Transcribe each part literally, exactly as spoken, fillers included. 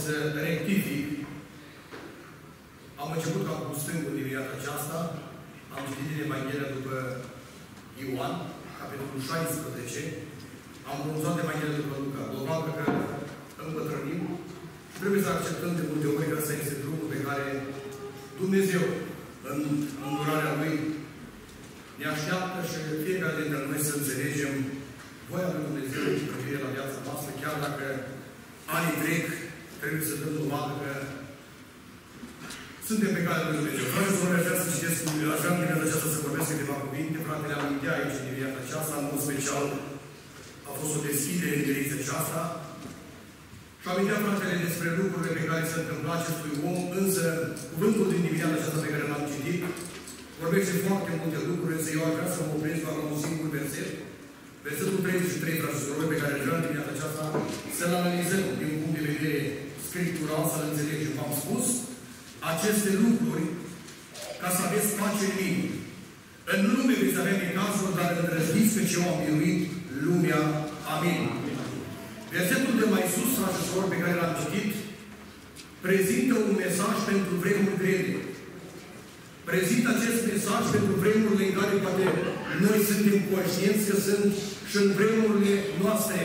să rectific. Am început ca cu stângul dimineața aceasta. Am citit din Evanghelia după Ioan, capitolul șaisprezece. Am pronunțat Evanghelia după Luca. Dovadă că îmbătrânim și trebuie să acceptăm de multe ori că ăsta este drumul pe care Dumnezeu, în îndurarea Lui, ne așteaptă și fiecare dintre noi să înțelegem voia lui Dumnezeu cu privire la viața noastră, chiar dacă anii trec, trebuie să dăm dovadă că suntem pe calea lui Dumnezeu. Vreau să vă vrea să citesc, aș vrea în dimineața aceasta să vorbesc câteva cuvinte. Fratele amintea aici în dimineața aceasta, în mod special a fost o deschidere în direcția aceasta. Și amintea fratele despre lucrurile pe care se întâmplă acestui om, însă cuvântul din dimineața aceasta pe care l-am citit vorbește foarte multe lucruri, însă eu aș vrea să mă opresc doar la un singur verset. Versetul treizeci și trei, frați și surori, pe care vreau în dimineața aceasta să-l analizăm din punct de vedere scriptural, să-l înțelegem. V-am spus aceste lucruri ca să aveți pace în mine. În lume veți avea necazuri, dar îndrăzniți că ce eu am biruit lumea. Amin. Versetul de mai sus, frați și surori, pe care l-am citit, prezintă un mesaj pentru vremuri grele. Prezintă acest mesaj pentru vremurile în care poate noi suntem conștienți că sunt și în vremurile noastre.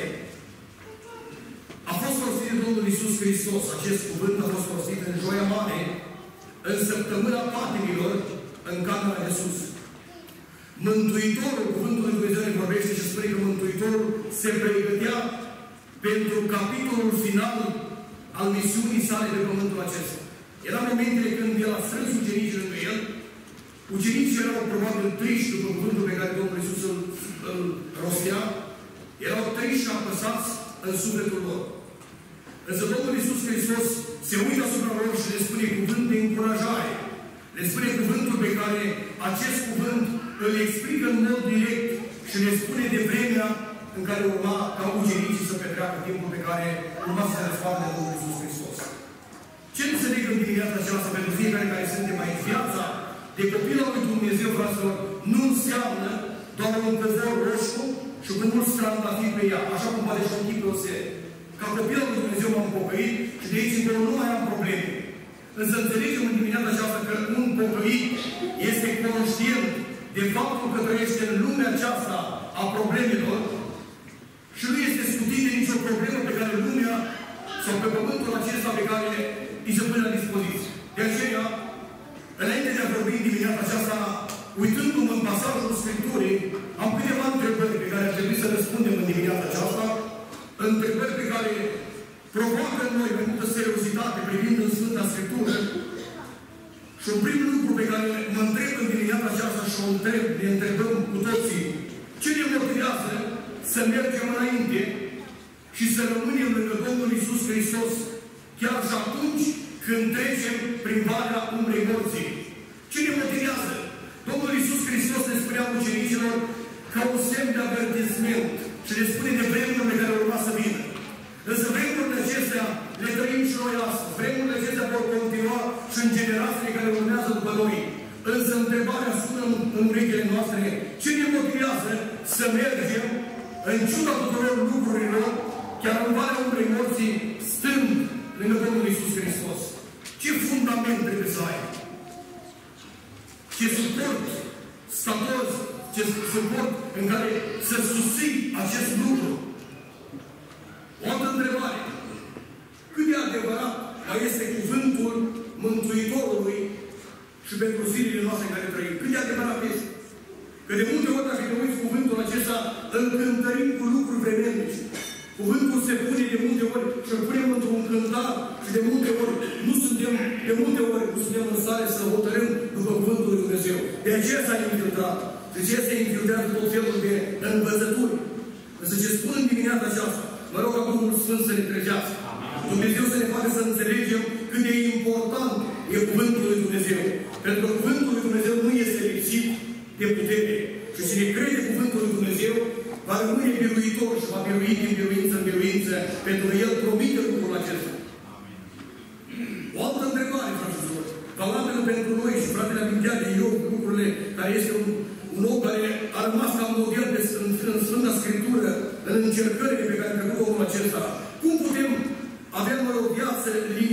A fost rostit de Domnul Iisus Hristos. Acest cuvânt a fost rostit în Joia Mare, în săptămâna patimilor, în camera de sus. Mântuitorul, cuvântul lui Dumnezeu ne vorbește și spune că Mântuitorul se pregătea pentru capitolul final al misiunii sale pe pământul acesta. Era momentele când el a strâns ucenicii lângă el. Ucenicii erau probabil triști după cuvântul pe care Domnul Iisus îl, îl rostea. Erau triști și apăsați în sufletul lor. Însă Domnul Iisus Hristos se uită asupra lor și le spune cuvânt de încurajare. Le spune cuvântul pe care acest cuvânt îl explică în mod direct și le spune de vremea în care urma ca ucenicii să petreacă timpul pe care urma să se răsfoarne Domnul Iisus Hristos. Ce înțeleg în dimineața aceasta pentru fiecare care suntem aici? Viața de copil al lui Dumnezeu, fraților, nu înseamnă doar un căzor roșu și cu mulți trandafiri pe ea, așa cum poate și un chip pe o serie. Ca copil al lui Dumnezeu m-am pocăit și de aici încolo nu mai am probleme. Însă înțelegem în dimineața aceasta că un pocăit este conștient de faptul că trăiește în lumea aceasta a problemelor și nu este scutit de nicio problemă pe care lumea sau pe pământul acesta pe care îi se pune la dispoziție. De aceea, înainte de a vorbi în dimineața aceasta, uitându-mă în pasajul Scripturii, am câteva întrebări pe care ar trebui să răspundem în dimineața aceasta, întrebări pe care provoacă în noi mai multă seriozitate privind în Sfânta Scriptură. Și un prim lucru pe care mă întreb în dimineața aceasta și o întreb, ne întrebăm cu toții, ce ne motivează să mergem înainte și să rămânem lângă Domnul Iisus Hristos chiar și atunci când trecem prin valea umbrei morții? Ce ne motivează? Domnul Iisus Hristos ne spunea ucenicilor ca un semn de avertisment și le spune de vremurile care urma să vină. Însă vremurile acestea le trăim și noi astăzi. Vremurile acestea vor continua și în generațiile care urmează după noi. Însă întrebarea sună în, în urechile noastre: ce ne motivează să mergem în ciuda tuturor lucrurilor, chiar în valea umbrei morții, stând lângă Domnul Iisus Hristos? Ce fundament trebuie să ai? Ce suport statos, ce suport în care să susții acest lucru? O altă întrebare. Cât de adevărat mai este cuvântul Mântuitorului și pentru zilele noastre în care trăim? Cât de adevărat este? Că de multe ori, dacă te uiți cuvântul acesta, îl cântărim cu lucruri vremelnice. Cuvântul se pune de multe ori și îl punem într-un cântar și de multe ori nu suntem, de multe ori nu suntem în stare să hotărâm după cuvântul lui Dumnezeu. De aceea s-a infiltrat. De aceea se infiltrează tot felul de învățături. Însă ce spun în dimineața aceasta, mă rog ca Duhul Sfânt să ne trezească. Dumnezeu să ne facă să înțelegem cât de important e cuvântul lui Dumnezeu. Pentru că cuvântul lui Dumnezeu nu este lipsit de putere. Și cine crede cuvântul lui Dumnezeu va rămâne biruitor și va birui din biruință în biruință, pentru că El promite lucrul acesta. O altă întrebare, fraților, valabilă pentru noi și fratele amintea de Iov, lucrurile care este un, un om care a rămas ca model de, în, în Sfânta Scriptură, în încercările pe care a trecut omul acesta. Cum putem avea o viață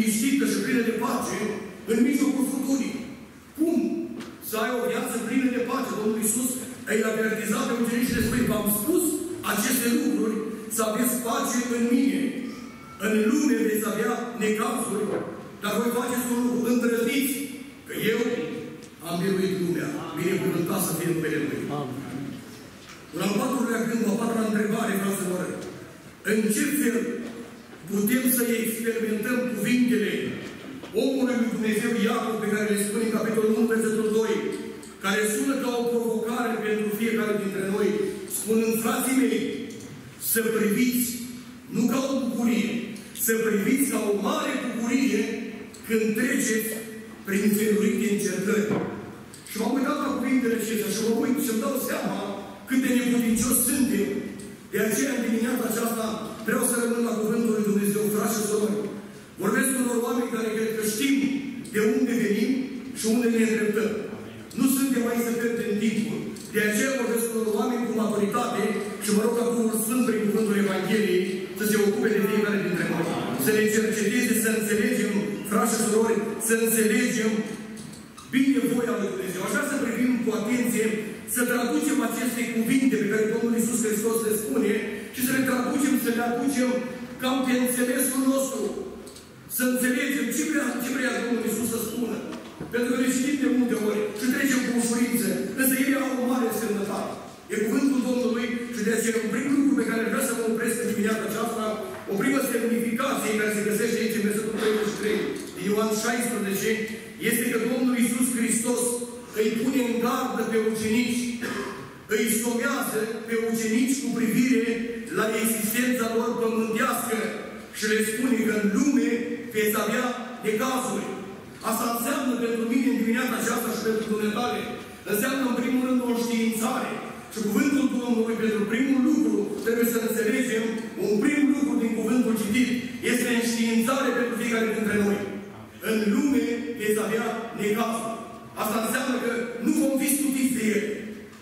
în mijlocul furtunii. Cum să ai o viață plină de pace? Domnul Iisus îi avertiza pe ucenici și le spune: v-am spus aceste lucruri să aveți pace în mine. În lume veți avea necazuri, dar voi faceți un lucru: îndrăzniți, că eu am biruit lumea. Binecuvântat să fie numele Lui. Un al patrulea gând, o a patra întrebare, fraților: în ce fel putem să experimentăm cuvintele omului lui Dumnezeu Iacov, pe care le spune în capitolul unu, versetul doi, care sună ca o provocare pentru fiecare dintre noi, spunând: frații mei, să priviți, nu ca o bucurie, să priviți ca o mare bucurie când treceți prin felurite încercări. Și m-am uitat la cuvintele acestea și mă uit și îmi dau seama cât de neputincios suntem. De aceea, în dimineața aceasta, vreau să rămân la cuvântul lui Dumnezeu, frați și surori. Vorbesc cu unor oameni care cred că știm de unde venim și unde ne îndreptăm. Nu suntem aici să pierdem timpul. De aceea vorbesc cu unor oameni cu maturitate și mă rog ca Duhul Sfânt prin cuvântul Evangheliei să se ocupe de fiecare dintre noi. Să ne cerceteze, să înțelegem, frați și surori, să înțelegem bine voia lui Dumnezeu. Aș vrea să privim cu atenție, să traducem aceste cuvinte pe care Domnul Iisus Hristos le spune și să le traducem, să le aducem cam pe înțelesul nostru. Să înțelegem ce vrea, ce vrea Domnul Iisus să spună. Pentru că le știm de multe ori și trecem cu ușurință. Însă ele au o mare semnătate. E cuvântul Domnului și de aceea un prim lucru pe care vreau să mă opresc în dimineața aceasta, o primă semnificație care se găsește aici în versetul treizeci și trei din Ioan șaisprezece, este că Domnul Iisus Hristos îi pune în gardă pe ucenici, îi somează pe ucenici cu privire la existența lor pământească și le spune că în lume veți avea necazuri. Asta înseamnă pentru mine în dimineața aceasta și pentru dumneavoastră, înseamnă în primul rând o științare. Și cuvântul Domnului pentru primul lucru trebuie să înțelegem, un prim lucru din cuvântul citit, este înștiințare pentru fiecare dintre noi. În lume veți avea necazuri. Asta înseamnă că nu vom fi scutiți de ele.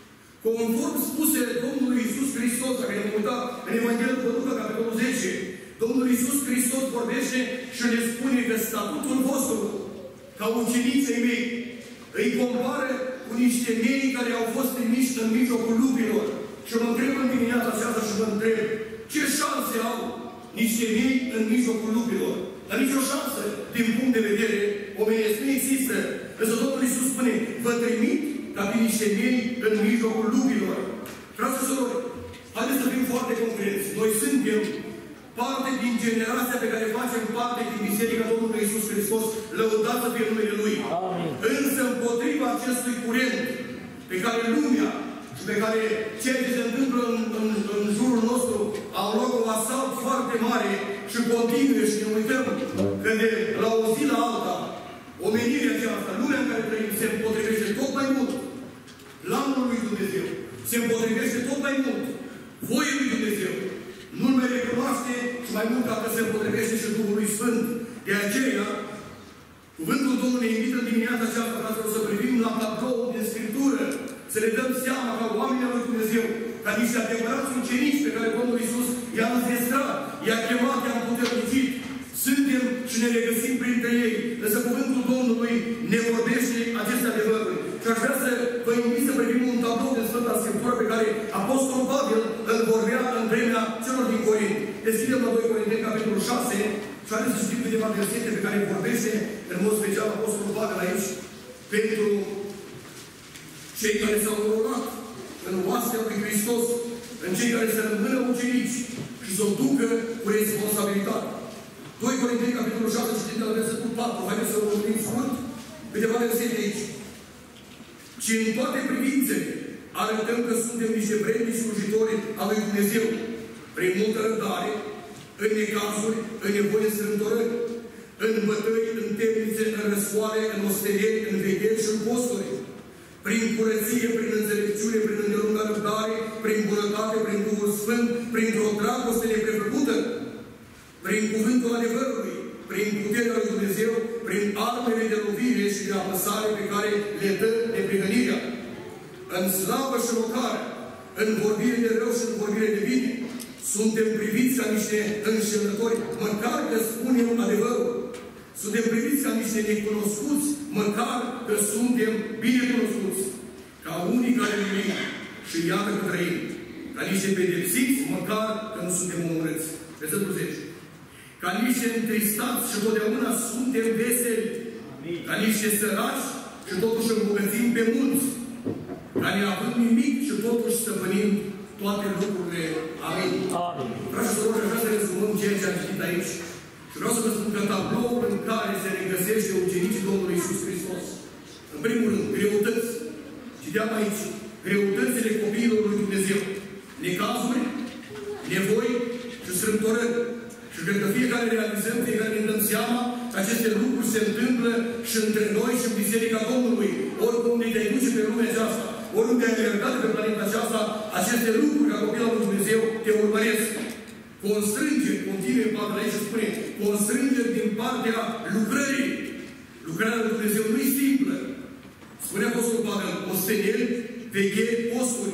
Conform spuse Domnului Iisus Hristos, dacă ne-am uitat în Evanghelia după Luca, capitolul zece, Domnul Iisus Hristos vorbește și le spune că statutul vostru, ca ucenicii mei, îi compară cu niște mei care au fost trimiși în mijlocul lupilor. Și mă întreb în dimineața aceasta și mă întreb, ce șanse au niște mei în mijlocul lupilor? Dar nicio șansă, din punct de vedere omenesc, nu există. Însă Domnul Iisus spune: vă trimit ca pe niște miei în mijlocul lupilor. Frați și surori, haideți să fim foarte concreți. Noi suntem parte din generația pe care facem parte din Biserica Domnului Iisus Hristos, lăudat să fie numele Lui. Amin. Însă împotriva acestui curent pe care lumea și pe care ceea ce se întâmplă în, în, în jurul nostru au loc un asalt foarte mare și continuă și ne uităm că de la o zi la alta omenirea aceasta, lumea în care trăim, se împotrivește tot mai mult planul lui Dumnezeu. Se împotrivește tot mai mult voii lui Dumnezeu. Nu-L mai recunoaște și mai mult dacă se împotrivește și Duhului Sfânt. De aceea, cuvântul Domnului ne invită în dimineața aceasta, fraților, să privim la tabloul din Scriptură, să le dăm seama ca oamenii al lui Dumnezeu, ca niște adevărați ucenici pe care Domnul Iisus i-a înzestrat, i-a chemat, i-a împuternicit. Suntem și ne regăsim printre ei. Însă cuvântul Domnului ne vorbește aceste adevăruri. Și aș vrea să vă invit să privim un tablou din Sfânta Scriptură pe care Apostolul Pavel îl vorbea în vremea celor din Corint. Deschidem la doi Corinteni, capitolul șase, și haideți să știm câteva versete pe care vorbește în mod special Apostolul Pavel aici pentru cei care s-au înrolat în oastea lui Hristos, în cei care se rămână ucenici și să o ducă cu responsabilitate. doi Corinteni, capitolul șase, citim de la versetul patru. Haideți să o urmim scurt. Câteva versete aici. Și în toate privințele arătăm că suntem niște vrednici slujitori al lui Dumnezeu, prin multă răbdare, în necazuri, în nevoi strâmtorări, în bătăi, în temnițe, în răscoale, în ostenieri, în vegheri și în posturi, prin curăție, prin înțelepciune, prin îndelungă răbdare, prin bunătate, prin Duhul Sfânt, printr-o dragoste neprefăcută, prin cuvântul adevărului, prin puterea lui Dumnezeu, prin armele de lovire și de apăsare pe care le dă neprihănirea, în slavă și rocare, în vorbire de rău și în vorbire de bine. Suntem priviți ca niște înșelători, măcar că spunem adevărul. Suntem priviți ca niște necunoscuți, măcar că suntem bine cunoscuți. Ca unii care numim și iată că trăim. Ca niște pedepsiți, măcar că nu suntem omorâți. Versetul zece. Ca niște întristați și totdeauna suntem veseli. Ca niște săraci și totuși îmbogățim pe mulți. Ca neavând nimic și totuși stăpânim toate lucrurile. Amin. Dragi și surori, aș vrea să rezumăm ceea ce am citit aici. Și vreau să vă spun că tabloul în care se regăsește ucenicii Domnului Iisus Hristos. În primul rând, greutăți. Citeam aici. Greutățile copiilor lui Dumnezeu. Necazuri, nevoi și strâmtorări. Și cred că fiecare realizăm, fiecare ne dăm seama că aceste lucruri se întâmplă și între noi și în Biserica Domnului. Oricum te-ai duce pe lumea aceasta, oriunde ai alergat pe planeta aceasta, aceste lucruri ca copil al lui Dumnezeu te urmăresc. Constrângeri, continue în partea aici și spune, constrângeri din partea lucrării. Lucrarea lui Dumnezeu nu e simplă. Spune Apostolul Pavel, osteneli, vegheri, posturi.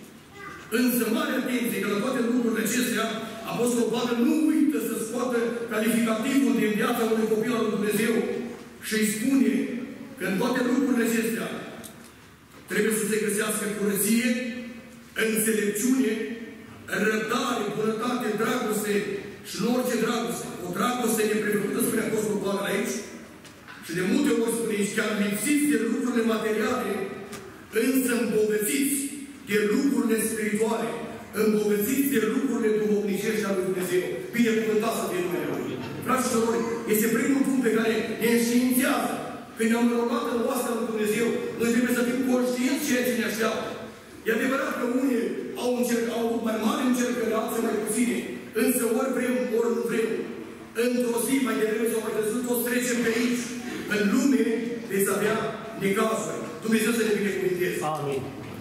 Însă mare atenție că la toate lucrurile acestea, Apostolul Pavel nu uită să scoată calificativul din viața unui copil al lui Dumnezeu și îi spune că în toate lucrurile acestea trebuie să se găsească curăție, înțelepciune, răbdare, bunătate, dragoste și în orice dragoste. O dragoste neprefăcută, spune Apostolul Pavel aici, și de multe ori spune aici, chiar lipsiți de lucrurile materiale, însă îmbogățiți de lucrurile spirituale, îmbogățiți de lucrurile duhovnicești ale lui Dumnezeu. Binecuvântat să fie numele Lui. Dragi și surori, este primul punct pe care ne înștiințează. Când ne-am înrolat în oastea lui Dumnezeu, noi trebuie să fim conștienți ceea ce ne așteaptă. E adevărat că unii au, încerc, au avut mai mari încercări, alții mai puține, însă ori vrem, ori nu vrem. Într-o zi, mai devreme sau mai târziu, toți trecem pe aici. În lume veți avea necazuri. Dumnezeu să ne binecuvânteze. Amin.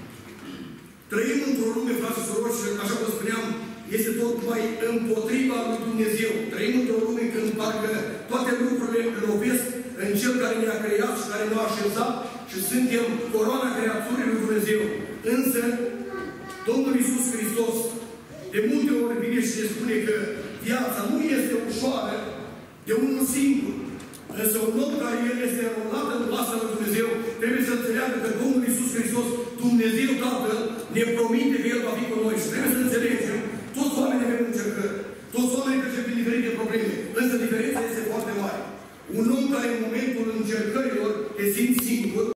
Trăim într-o lume, frați și surori, și așa cum spuneam, este tot mai împotriva lui Dumnezeu. Trăim într-o lume când parcă toate lucrurile lovesc în Cel care ne-a creat și care ne-a așezat și suntem coroana creaturii lui Dumnezeu. Însă, Domnul Iisus Hristos de multe ori vine și ne spune că viața nu este ușoară de unul singur. Însă un om care El este înrolat în oastea lui Dumnezeu trebuie să înțeleagă că Domnul Iisus Hristos, Dumnezeu Tatăl, ne promite că El va fi cu noi. Și trebuie să înțelegem, toți oamenii avem încercări, toți oamenii trecem prin diferite probleme, însă diferența este foarte mare. Un om care în momentul încercărilor te simți